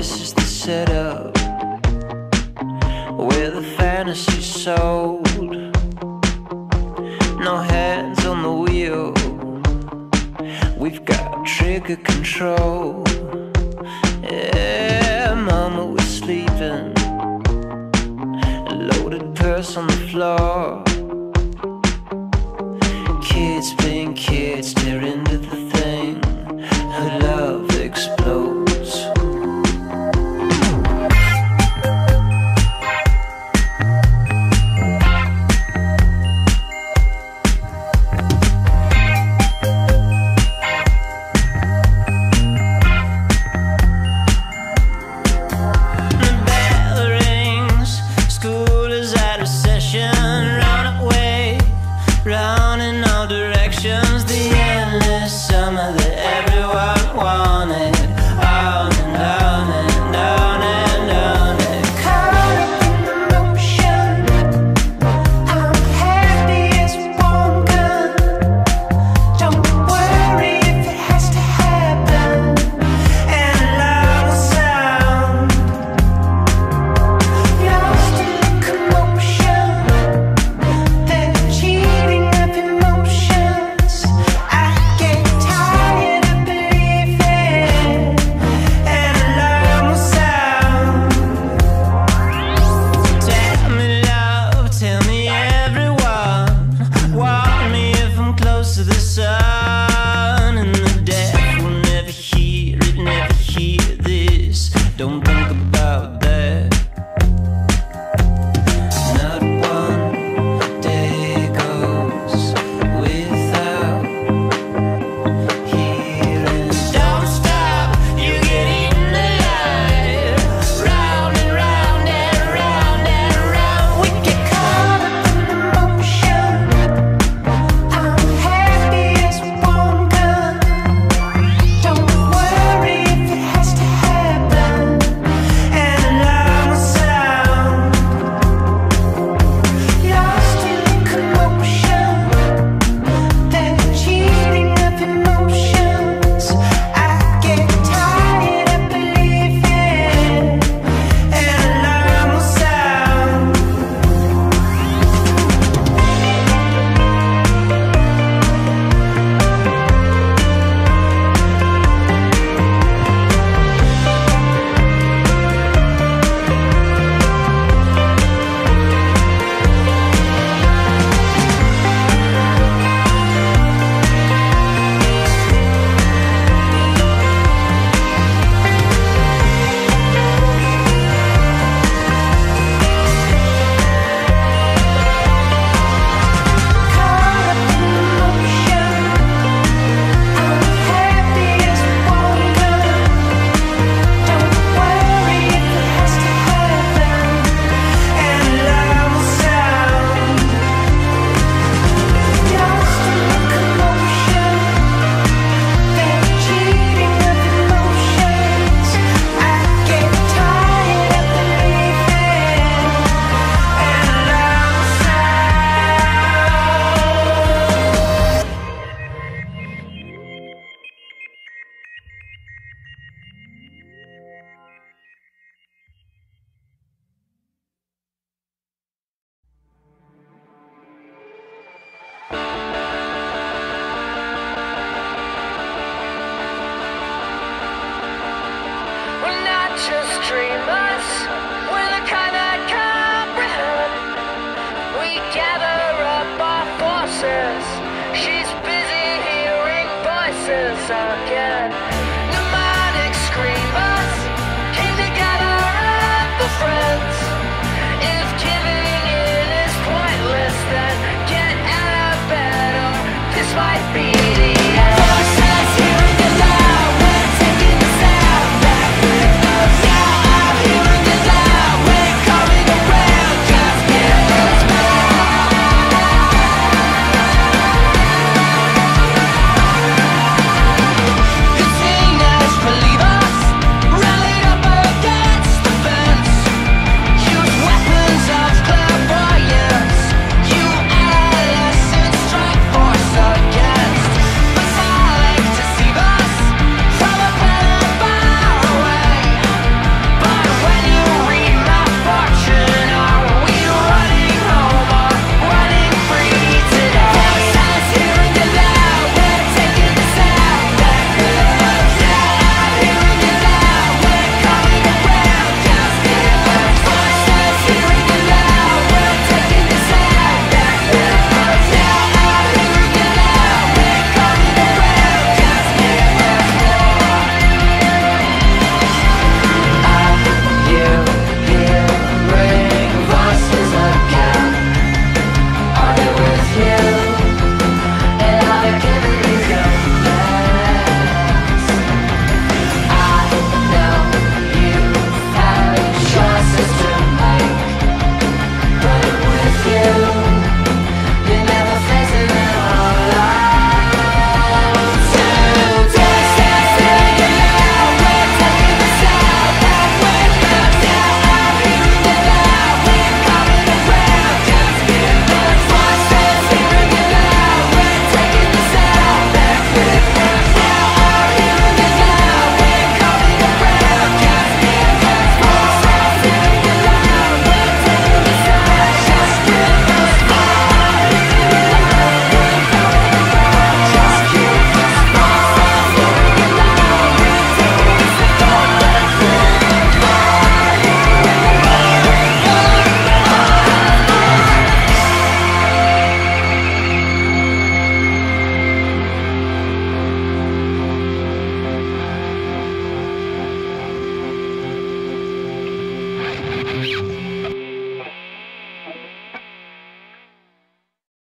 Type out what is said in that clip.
this is the setup where the fantasy's sold. No hands on the wheel, we've got trigger control. Yeah, mama was sleeping, a loaded purse on the floor. Kids being kids, stare into the thing, her love explodes. Just dreamers, we're the kind that comprehend. We gather up our forces. She's busy hearing voices again. Pneumatic screamers came together at the friends. If giving in is pointless, then get out of bed, or this might be the end. Forces hearing the loud, we're taking the sound back with us. Now I'm here. Thank you.